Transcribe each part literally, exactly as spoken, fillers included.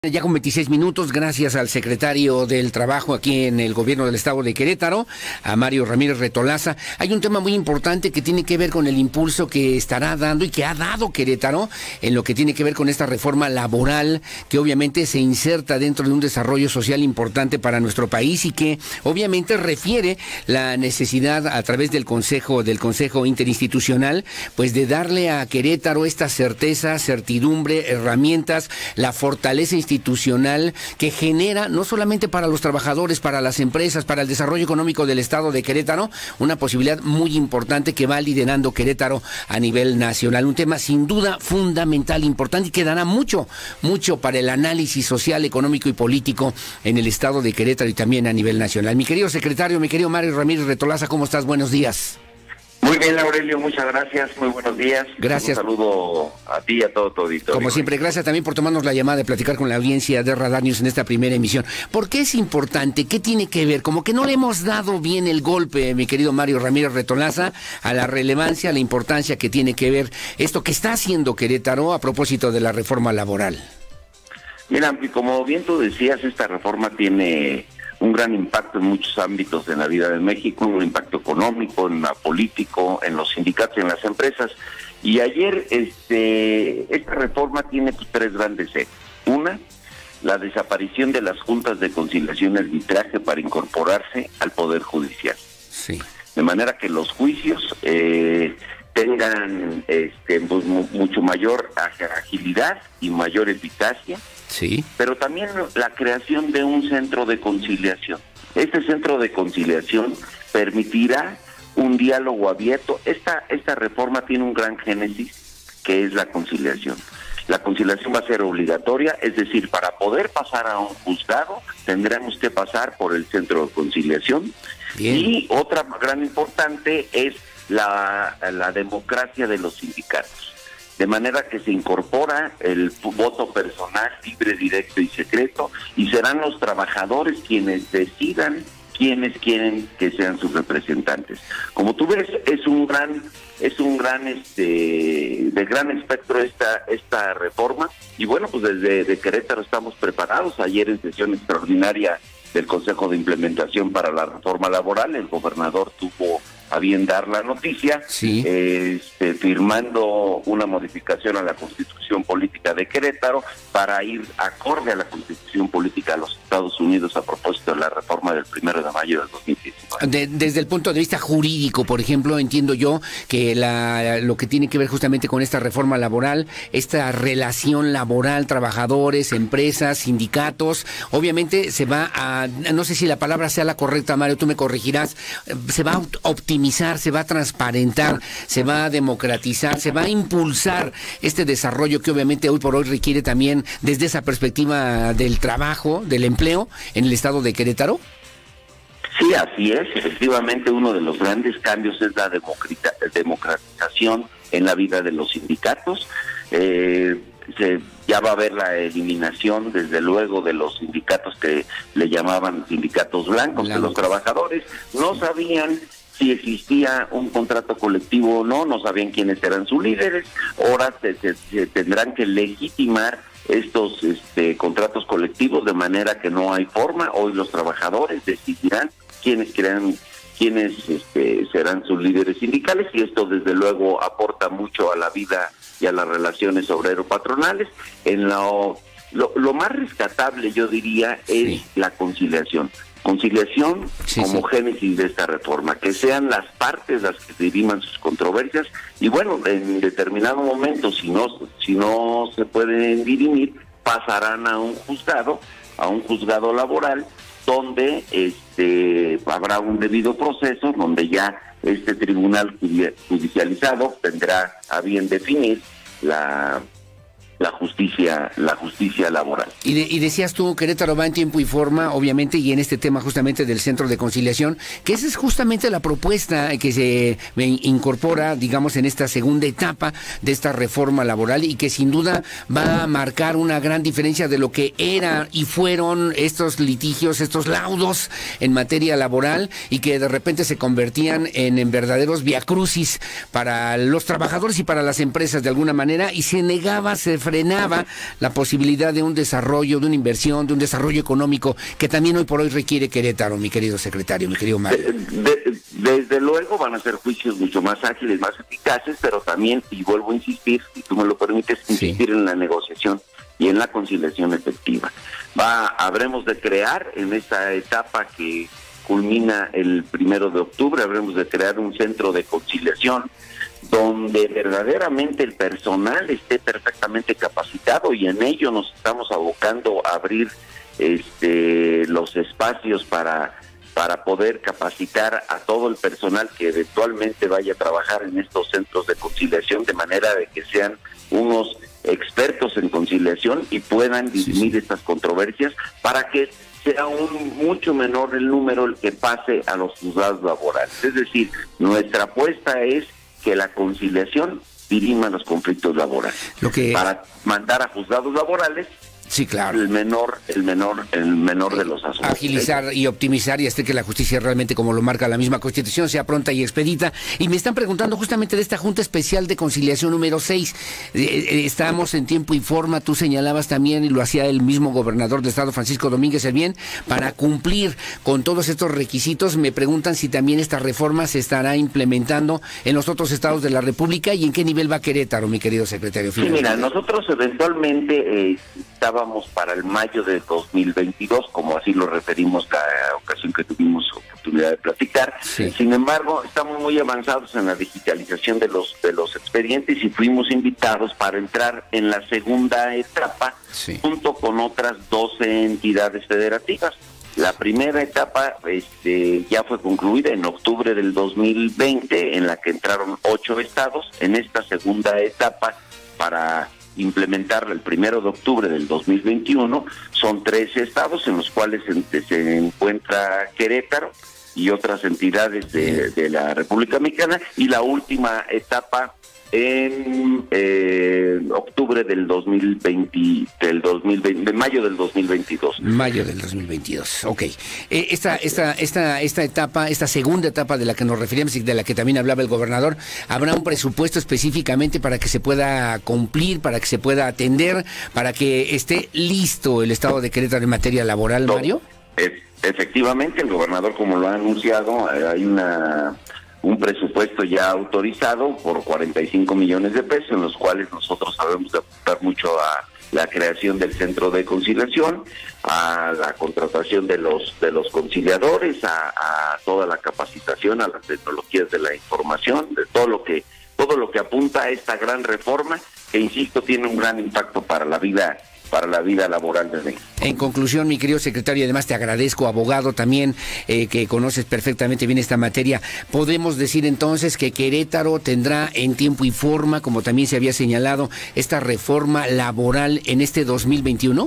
Ya con veintiséis minutos, gracias al secretario del Trabajo aquí en el gobierno del estado de Querétaro, a Mario Ramírez Retolaza. Hay un tema muy importante que tiene que ver con el impulso que estará dando y que ha dado Querétaro en lo que tiene que ver con esta reforma laboral que obviamente se inserta dentro de un desarrollo social importante para nuestro país y que obviamente refiere la necesidad a través del Consejo, del Consejo Interinstitucional, pues de darle a Querétaro esta certeza, certidumbre, herramientas, la fortaleza institucional institucional que genera, no solamente para los trabajadores, para las empresas, para el desarrollo económico del estado de Querétaro, una posibilidad muy importante que va liderando Querétaro a nivel nacional. Un tema sin duda fundamental, importante y que dará mucho, mucho para el análisis social, económico y político en el estado de Querétaro y también a nivel nacional. Mi querido secretario, mi querido Mario Ramírez Retolaza, ¿cómo estás? Buenos días. Muy bien, Aurelio, muchas gracias, muy buenos días. Gracias. Un saludo a ti y a todo tu auditorio. Como siempre, gracias también por tomarnos la llamada de platicar con la audiencia de Radar News en esta primera emisión. ¿Por qué es importante? ¿Qué tiene que ver? Como que no le hemos dado bien el golpe, mi querido Mario Ramírez Retolaza, a la relevancia, a la importancia que tiene que ver esto que está haciendo Querétaro a propósito de la reforma laboral. Mira, como bien tú decías, esta reforma tiene un gran impacto en muchos ámbitos de la vida de México, un impacto económico, en la político, en los sindicatos y en las empresas. Y ayer este esta reforma tiene pues, tres grandes ejes. Una, la desaparición de las juntas de conciliación y arbitraje para incorporarse al Poder Judicial. Sí. De manera que los juicios eh, tengan este, pues, mucho mayor agilidad y mayor eficacia. Sí. Pero también la creación de un centro de conciliación. Este centro de conciliación permitirá un diálogo abierto. Esta, esta reforma tiene un gran génesis, que es la conciliación. La conciliación va a ser obligatoria, es decir, para poder pasar a un juzgado, tendremos que pasar por el centro de conciliación. Bien. Y otra gran importante es la, la democracia de los sindicatos. De manera que se incorpora el voto personal, libre, directo y secreto, y serán los trabajadores quienes decidan quiénes quieren que sean sus representantes. Como tú ves, es un gran, es un gran, este, de gran espectro esta, esta reforma, y bueno, pues desde de Querétaro estamos preparados. Ayer en sesión extraordinaria del Consejo de Implementación para la Reforma Laboral, el gobernador tuvo a bien dar la noticia, sí. este, firmando una modificación a la Constitución Política de Querétaro para ir acorde a la Constitución Política de los Estados Unidos a propósito de la reforma del primero de mayo del dos mil diecinueve. De, desde el punto de vista jurídico, por ejemplo, entiendo yo que la, lo que tiene que ver justamente con esta reforma laboral, esta relación laboral, trabajadores, empresas, sindicatos, obviamente se va a, no sé si la palabra sea la correcta, Mario, tú me corregirás, se va a optimizar, se va a transparentar, se va a democratizar, se va a impulsar este desarrollo que obviamente hoy por hoy requiere también desde esa perspectiva del trabajo, del empleo en el estado de Querétaro. Sí, así es. Efectivamente, uno de los grandes cambios es la democratización en la vida de los sindicatos. Eh, se, ya va a haber la eliminación, desde luego, de los sindicatos que le llamaban sindicatos blancos, que los trabajadores no sabían si existía un contrato colectivo o no, no sabían quiénes eran sus líderes. Ahora se, se, se tendrán que legitimar estos este, contratos colectivos, de manera que no hay forma. Hoy los trabajadores decidirán quiénes crean, quiénes este, serán sus líderes sindicales, y esto desde luego aporta mucho a la vida y a las relaciones obrero-patronales. En lo, lo, lo más rescatable, yo diría, es sí. la conciliación. Conciliación sí, como sí. génesis de esta reforma, que sean las partes las que diriman sus controversias, y bueno, en determinado momento, si no, si no se pueden dirimir, pasarán a un juzgado, a un juzgado laboral, donde este habrá un debido proceso, donde ya este tribunal judicializado tendrá a bien definir la la justicia la justicia laboral. Y, de, y decías tú, Querétaro va en tiempo y forma, obviamente, y en este tema justamente del centro de conciliación, que esa es justamente la propuesta que se incorpora, digamos, en esta segunda etapa de esta reforma laboral, y que sin duda va a marcar una gran diferencia de lo que era y fueron estos litigios, estos laudos en materia laboral, y que de repente se convertían en, en verdaderos viacrucis para los trabajadores y para las empresas de alguna manera, y se negaba, se frenaba la posibilidad de un desarrollo, de una inversión, de un desarrollo económico que también hoy por hoy requiere Querétaro, mi querido secretario, mi querido Mario? De, de, desde luego van a ser juicios mucho más ágiles, más eficaces, pero también, y vuelvo a insistir, si tú me lo permites, insistir sí. en la negociación y en la conciliación efectiva. Va, habremos de crear en esta etapa que culmina el primero de octubre, habremos de crear un centro de conciliación donde verdaderamente el personal esté perfectamente capacitado, y en ello nos estamos abocando a abrir este los espacios para para poder capacitar a todo el personal que eventualmente vaya a trabajar en estos centros de conciliación, de manera de que sean unos expertos en conciliación y puedan dirimir sí, sí. estas controversias, para que sea un mucho menor el número el que pase a los juzgados laborales. Es decir, nuestra apuesta es que la conciliación dirima los conflictos laborales. Lo que... Para mandar a juzgados laborales Sí, claro. El menor, el menor, el menor de los asuntos. Agilizar y optimizar y hacer que la justicia realmente, como lo marca la misma Constitución, sea pronta y expedita. Y me están preguntando justamente de esta Junta Especial de Conciliación número seis. Eh, estamos en tiempo y forma, tú señalabas también, y lo hacía el mismo gobernador del estado, Francisco Domínguez Servién, para cumplir con todos estos requisitos. Me preguntan si también esta reforma se estará implementando en los otros estados de la República y en qué nivel va Querétaro, mi querido secretario. Sí, mira, nosotros eventualmente eh, estábamos para el mayo de dos mil veintidós, como así lo referimos cada ocasión que tuvimos oportunidad de platicar. Sí. Sin embargo, estamos muy avanzados en la digitalización de los de los expedientes y fuimos invitados para entrar en la segunda etapa sí. junto con otras doce entidades federativas. La primera etapa este, ya fue concluida en octubre del dos mil veinte, en la que entraron ocho estados. En esta segunda etapa, para implementarla el primero de octubre del dos mil veintiuno, son trece estados en los cuales se, se encuentra Querétaro y otras entidades de, de la República Mexicana, y la última etapa en eh, octubre del dos mil veinte, del dos mil veinte, de mayo del dos mil veintidós. Mayo del dos mil veintidós, ok. Eh, esta, esta, esta, esta etapa, esta segunda etapa de la que nos referíamos y de la que también hablaba el gobernador, ¿habrá un presupuesto específicamente para que se pueda cumplir, para que se pueda atender, para que esté listo el estado de Querétaro en materia laboral, no, Mario? Es, efectivamente, el gobernador, como lo ha anunciado, hay una... un presupuesto ya autorizado por cuarenta y cinco millones de pesos, en los cuales nosotros sabemos de apuntar mucho a la creación del centro de conciliación, a la contratación de los de los conciliadores, a, a toda la capacitación, a las tecnologías de la información, de todo lo que todo lo que apunta a esta gran reforma, que insisto tiene un gran impacto para la vida para la vida laboral de México. En conclusión, mi querido secretario, además te agradezco, abogado también, eh, que conoces perfectamente bien esta materia, ¿podemos decir entonces que Querétaro tendrá en tiempo y forma, como también se había señalado, esta reforma laboral en este dos mil veintiuno?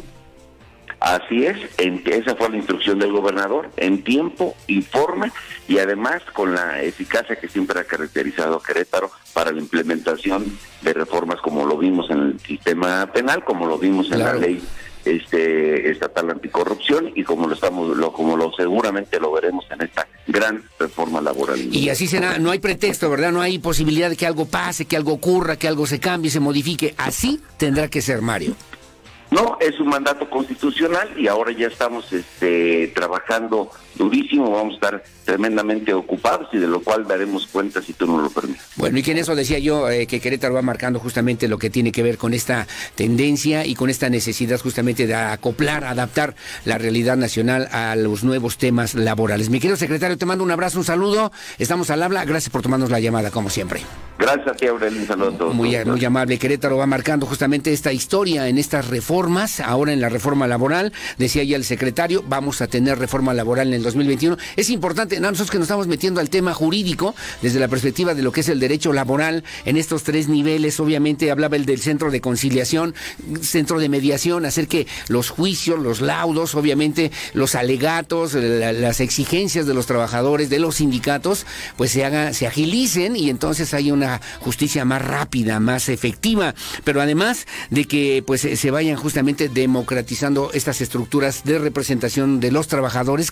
Así es, en, esa fue la instrucción del gobernador, en tiempo y forma, y además con la eficacia que siempre ha caracterizado a Querétaro para la implementación de reformas, como lo vimos en el sistema penal, como lo vimos en claro. la ley este estatal anticorrupción, y como lo estamos lo como lo seguramente lo veremos en esta gran reforma laboral. Y así será, no hay pretexto, ¿verdad? No hay posibilidad de que algo pase, que algo ocurra, que algo se cambie, se modifique. Así tendrá que ser, Mario. No, es un mandato constitucional y ahora ya estamos este, trabajando durísimo, vamos a estar tremendamente ocupados y de lo cual daremos cuenta si tú nos lo permites. Bueno, y que en eso decía yo eh, que Querétaro va marcando justamente lo que tiene que ver con esta tendencia y con esta necesidad justamente de acoplar, adaptar la realidad nacional a los nuevos temas laborales. Mi querido secretario, te mando un abrazo, un saludo, estamos al habla, gracias por tomarnos la llamada como siempre. Gracias a ti, Aurelio, un saludo a todos. Muy, muy amable. Querétaro va marcando justamente esta historia en estas reformas, ahora en la reforma laboral, decía ya el secretario, vamos a tener reforma laboral en el dos mil veintiuno. Es importante, no, nosotros que nos estamos metiendo al tema jurídico, desde la perspectiva de lo que es el derecho laboral, en estos tres niveles, obviamente hablaba el del centro de conciliación, centro de mediación, hacer que los juicios, los laudos, obviamente los alegatos, la, las exigencias de los trabajadores, de los sindicatos, pues se haga, se agilicen y entonces haya una justicia más rápida, más efectiva, pero además de que pues se vayan justamente democratizando estas estructuras de representación de los trabajadores, que tiene que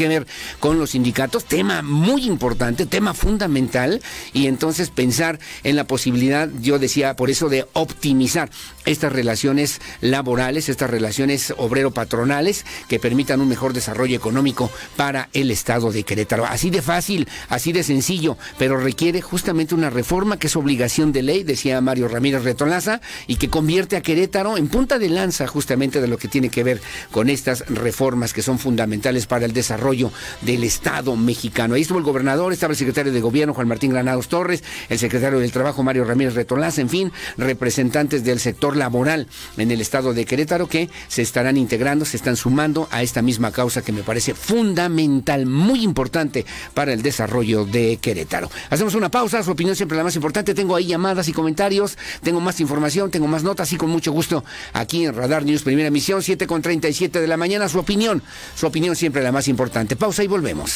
que ver con los sindicatos, tema muy importante, tema fundamental, y entonces pensar en la posibilidad, yo decía, por eso de optimizar estas relaciones laborales, estas relaciones obrero-patronales que permitan un mejor desarrollo económico para el estado de Querétaro. Así de fácil, así de sencillo, pero requiere justamente una reforma que es obligación de ley, decía Mario Ramírez Retolaza, y que convierte a Querétaro en punta de lanza justamente de lo que tiene que ver con estas reformas que son fundamentales para el desarrollo del estado mexicano. Ahí estuvo el gobernador, estaba el secretario de gobierno Juan Martín Granados Torres, el secretario del Trabajo Mario Ramírez Retolaza, en fin, representantes del sector laboral en el estado de Querétaro que se estarán integrando, se están sumando a esta misma causa que me parece fundamental, muy importante para el desarrollo de Querétaro. Hacemos una pausa, su opinión siempre la más importante. Tengo ahí llamadas y comentarios, tengo más información, tengo más notas y con mucho gusto aquí en Radar News, primera emisión, siete con treinta y siete de la mañana. Su opinión, su opinión siempre la más importante. Pausa y volvemos.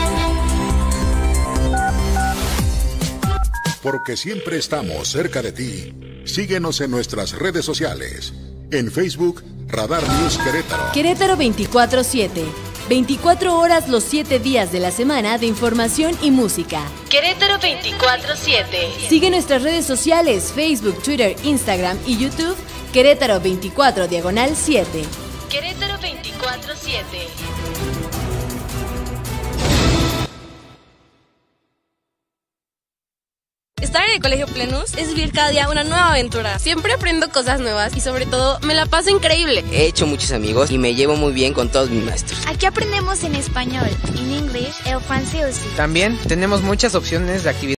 Porque siempre estamos cerca de ti. Síguenos en nuestras redes sociales. En Facebook, Radar News Querétaro. Querétaro veinticuatro siete. veinticuatro horas los siete días de la semana de información y música. Querétaro veinticuatro siete. Sigue nuestras redes sociales, Facebook, Twitter, Instagram y YouTube. Querétaro veinticuatro diagonal siete. Querétaro veinticuatro siete. Estar en el Colegio Plenus es vivir cada día una nueva aventura. Siempre aprendo cosas nuevas y sobre todo me la paso increíble. He hecho muchos amigos y me llevo muy bien con todos mis maestros. Aquí aprendemos en español, en inglés, en francés. También tenemos muchas opciones de actividades.